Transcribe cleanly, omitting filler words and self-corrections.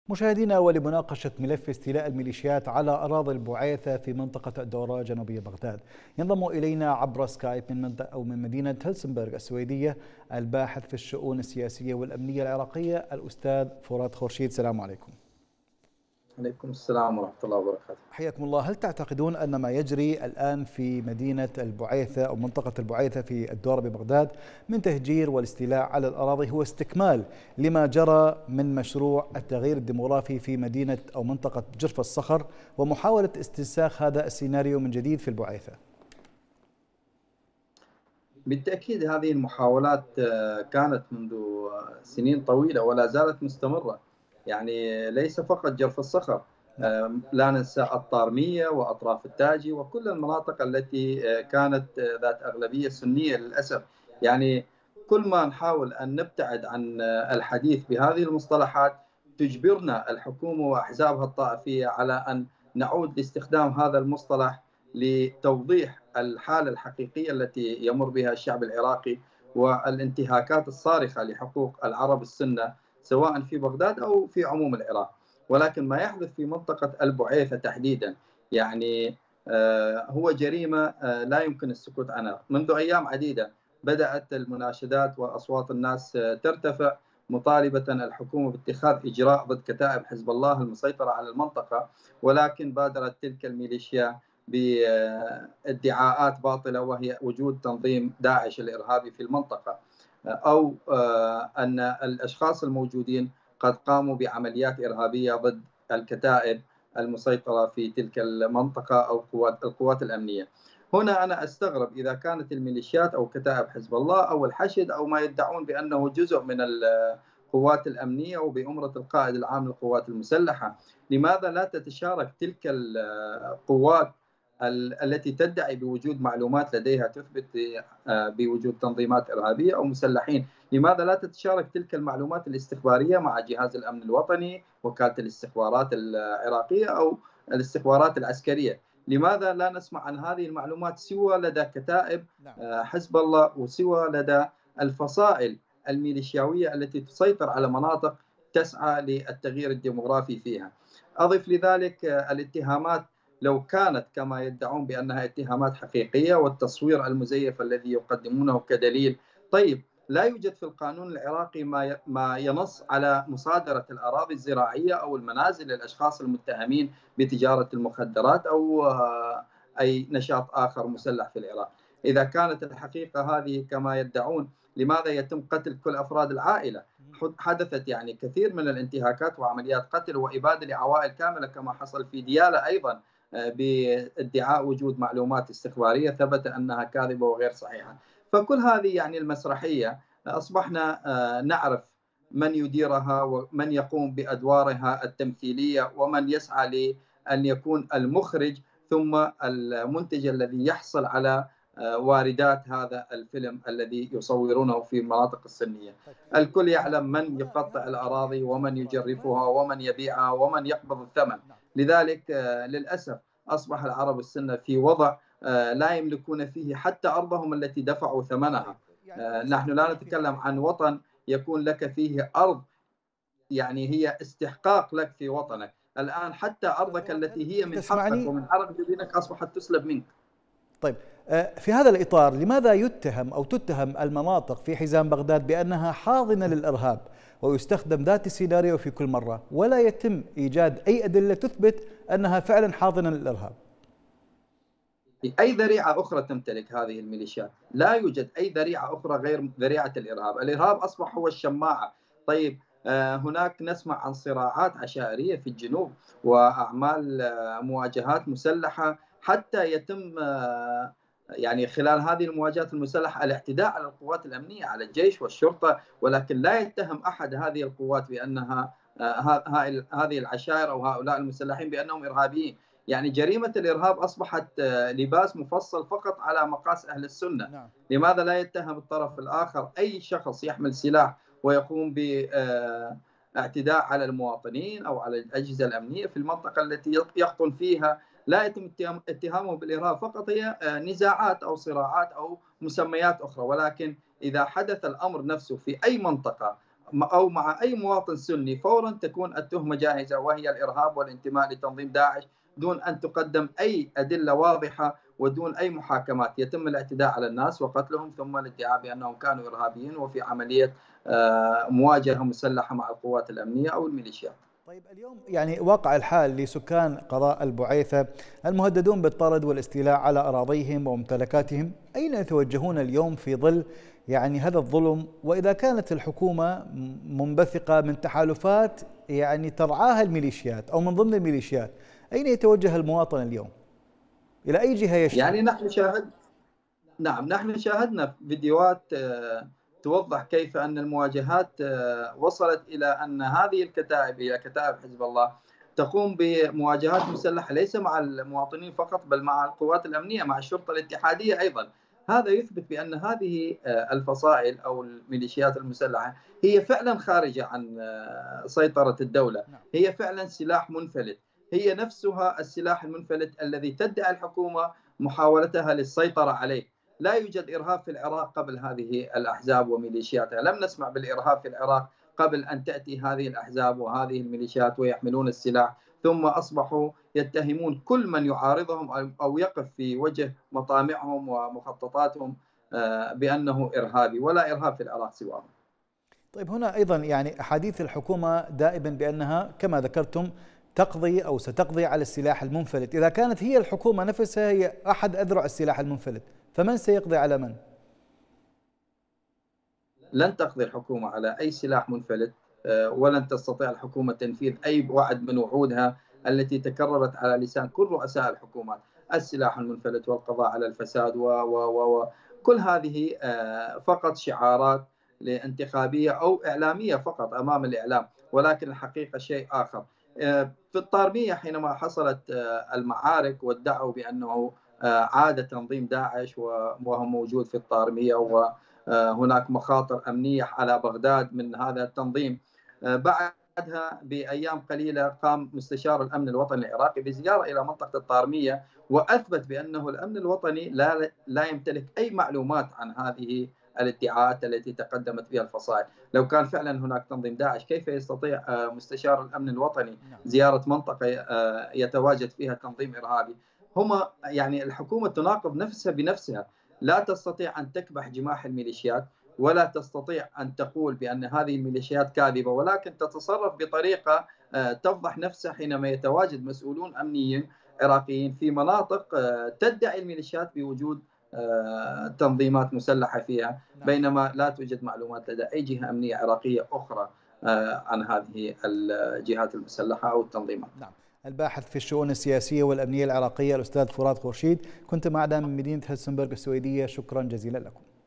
مشاهدينا، ولمناقشة ملف استيلاء الميليشيات على أراضي البعيثة في منطقة الدورة جنوبية بغداد، ينضم إلينا عبر سكايب من مدينة هلسنبرغ السويدية الباحث في الشؤون السياسية والأمنية العراقية الأستاذ فرات خورشيد. السلام عليكم. عليكم السلام ورحمة الله وبركاته. حياكم الله. هل تعتقدون أن ما يجري الآن في مدينة البعيثة أو منطقة البعيثة في الدورة ببغداد من تهجير والاستيلاء على الأراضي هو استكمال لما جرى من مشروع التغيير الديموغرافي في مدينة أو منطقة جرف الصخر ومحاولة استنساخ هذا السيناريو من جديد في البعيثة؟ بالتأكيد هذه المحاولات كانت منذ سنين طويلة ولا زالت مستمرة، يعني ليس فقط جرف الصخر، لا ننسى الطارمية وأطراف التاجي وكل المناطق التي كانت ذات أغلبية سنية للأسف. يعني كل ما نحاول أن نبتعد عن الحديث بهذه المصطلحات تجبرنا الحكومة وأحزابها الطائفية على أن نعود لاستخدام هذا المصطلح لتوضيح الحالة الحقيقية التي يمر بها الشعب العراقي والانتهاكات الصارخة لحقوق العرب السنة سواء في بغداد أو في عموم العراق. ولكن ما يحدث في منطقة البعيثة تحديدا يعني هو جريمة لا يمكن السكوت عنها. منذ أيام عديدة بدأت المناشدات وأصوات الناس ترتفع مطالبة الحكومة باتخاذ إجراء ضد كتائب حزب الله المسيطرة على المنطقة، ولكن بادرت تلك الميليشيا بادعاءات باطلة وهي وجود تنظيم داعش الإرهابي في المنطقة، أو أن الأشخاص الموجودين قد قاموا بعمليات إرهابية ضد الكتائب المسيطرة في تلك المنطقة أو القوات الأمنية. هنا أنا أستغرب إذا كانت الميليشيات أو كتائب حزب الله أو الحشد أو ما يدعون بأنه جزء من القوات الأمنية وبأمرة القائد العام للقوات المسلحة، لماذا لا تتشارك تلك القوات التي تدعي بوجود معلومات لديها تثبت بوجود تنظيمات إرهابية أو مسلحين؟ لماذا لا تتشارك تلك المعلومات الاستخبارية مع جهاز الأمن الوطني، وكالة الاستخبارات العراقية أو الاستخبارات العسكرية؟ لماذا لا نسمع عن هذه المعلومات سوى لدى كتائب حزب الله وسوى لدى الفصائل الميليشياوية التي تسيطر على مناطق تسعى للتغيير الديموغرافي فيها؟ أضف لذلك الاتهامات لو كانت كما يدعون بأنها اتهامات حقيقية والتصوير المزيف الذي يقدمونه كدليل، طيب لا يوجد في القانون العراقي ما ينص على مصادرة الأراضي الزراعية أو المنازل للأشخاص المتهمين بتجارة المخدرات أو أي نشاط آخر مسلح في العراق. إذا كانت الحقيقة هذه كما يدعون، لماذا يتم قتل كل أفراد العائلة؟ حدثت يعني كثير من الانتهاكات وعمليات قتل وإبادة لعوائل كاملة كما حصل في ديالى أيضا بادعاء وجود معلومات استخبارية ثبت أنها كاذبة وغير صحيحة. فكل هذه يعني المسرحية أصبحنا نعرف من يديرها ومن يقوم بأدوارها التمثيلية ومن يسعى لأن يكون المخرج ثم المنتج الذي يحصل على واردات هذا الفيلم الذي يصورونه في المناطق السنية. الكل يعلم من يقطع الأراضي ومن يجرفها ومن يبيعها ومن يقبض الثمن. لذلك للأسف أصبح العرب السنة في وضع لا يملكون فيه حتى أرضهم التي دفعوا ثمنها. نحن لا نتكلم عن وطن يكون لك فيه أرض يعني هي استحقاق لك في وطنك، الآن حتى أرضك التي هي من حقك ومن عرق جبينك أصبحت تسلب منك. طيب، في هذا الإطار لماذا يتهم أو تتهم المناطق في حزام بغداد بأنها حاضنة للإرهاب ويستخدم ذات السيناريو في كل مرة ولا يتم إيجاد أي أدلة تثبت أنها فعلا حاضنة للإرهاب؟ أي ذريعة أخرى تمتلك هذه الميليشيات؟ لا يوجد أي ذريعة أخرى غير ذريعة الإرهاب. الإرهاب أصبح هو الشماعة. طيب هناك نسمع عن صراعات عشائرية في الجنوب وأعمال مواجهات مسلحة حتى يتم يعني خلال هذه المواجهات المسلحة الاعتداء على القوات الأمنية على الجيش والشرطة، ولكن لا يتهم أحد هذه القوات بأنها هذه العشائر أو هؤلاء المسلحين بأنهم إرهابيين. يعني جريمة الإرهاب أصبحت لباس مفصل فقط على مقاس أهل السنة. لماذا لا يتهم الطرف الآخر أي شخص يحمل سلاح ويقوم باعتداء على المواطنين أو على الأجهزة الأمنية في المنطقة التي يقطن فيها؟ لا يتم اتهامه بالإرهاب، فقط هي نزاعات أو صراعات أو مسميات أخرى. ولكن إذا حدث الأمر نفسه في أي منطقة أو مع أي مواطن سني فورا تكون التهمة جاهزة، وهي الإرهاب والانتماء لتنظيم داعش، دون أن تقدم أي أدلة واضحة ودون أي محاكمات. يتم الاعتداء على الناس وقتلهم، ثم الادعاء بأنهم كانوا إرهابيين وفي عملية مواجهة مسلحة مع القوات الأمنية أو الميليشيات. طيب اليوم يعني واقع الحال لسكان قضاء البعيثة المهددون بالطرد والاستيلاء على أراضيهم وممتلكاتهم، أين يتوجهون اليوم في ظل يعني هذا الظلم؟ وإذا كانت الحكومة منبثقة من تحالفات يعني ترعاها الميليشيات أو من ضمن الميليشيات، أين يتوجه المواطن اليوم؟ إلى أي جهة يشتكي؟ يعني نحن شاهدنا فيديوهات توضح كيف أن المواجهات وصلت إلى أن هذه الكتائب هي كتائب حزب الله تقوم بمواجهات مسلحة ليس مع المواطنين فقط، بل مع القوات الأمنية، مع الشرطة الاتحادية أيضا. هذا يثبت بأن هذه الفصائل أو الميليشيات المسلحة هي فعلا خارجة عن سيطرة الدولة، هي فعلا سلاح منفلت، هي نفسها السلاح المنفلت الذي تدعي الحكومة محاولتها للسيطرة عليه. لا يوجد إرهاب في العراق قبل هذه الأحزاب وميليشياتها، لم نسمع بالإرهاب في العراق قبل أن تأتي هذه الأحزاب وهذه الميليشيات ويحملون السلاح، ثم أصبحوا يتهمون كل من يعارضهم أو يقف في وجه مطامعهم ومخططاتهم بأنه إرهابي، ولا إرهاب في العراق سواهم. طيب هنا أيضا يعني أحاديث الحكومة دائما بأنها كما ذكرتم تقضي أو ستقضي على السلاح المنفلت. إذا كانت هي الحكومة نفسها هي أحد أذرع السلاح المنفلت، فمن سيقضي على من؟ لن تقضي الحكومة على أي سلاح منفلت، ولن تستطيع الحكومة تنفيذ أي وعد من وعودها التي تكررت على لسان كل رؤساء الحكومات: السلاح المنفلت والقضاء على الفساد كل هذه فقط شعارات انتخابية أو إعلامية فقط أمام الإعلام، ولكن الحقيقة شيء آخر. في الطارمية حينما حصلت المعارك وادعوا بأنه عاد تنظيم داعش وهو موجود في الطارمية وهناك مخاطر أمنية على بغداد من هذا التنظيم، بعدها بأيام قليلة قام مستشار الأمن الوطني العراقي بزيارة إلى منطقة الطارمية وأثبت بأنه الأمن الوطني لا يمتلك أي معلومات عن هذه الادعاءات التي تقدمت بها الفصائل. لو كان فعلا هناك تنظيم داعش كيف يستطيع مستشار الأمن الوطني زيارة منطقة يتواجد فيها تنظيم إرهابي؟ هما يعني الحكومة تناقض نفسها بنفسها، لا تستطيع أن تكبح جماح الميليشيات ولا تستطيع أن تقول بأن هذه الميليشيات كاذبة، ولكن تتصرف بطريقة تفضح نفسها حينما يتواجد مسؤولون أمنيين عراقيين في مناطق تدعي الميليشيات بوجود تنظيمات مسلحة فيها، بينما لا توجد معلومات لدى أي جهة أمنية عراقية أخرى عن هذه الجهات المسلحة أو التنظيمات. نعم. الباحث في الشؤون السياسية والأمنية العراقية الأستاذ فرات خورشيد، كنت معنا من مدينة هلسنبرغ السويدية، شكرا جزيلا لكم.